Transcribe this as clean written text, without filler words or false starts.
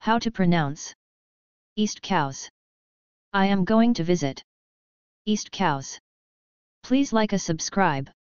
How to pronounce East Cows. I am going to visit East Cows. Please like and subscribe.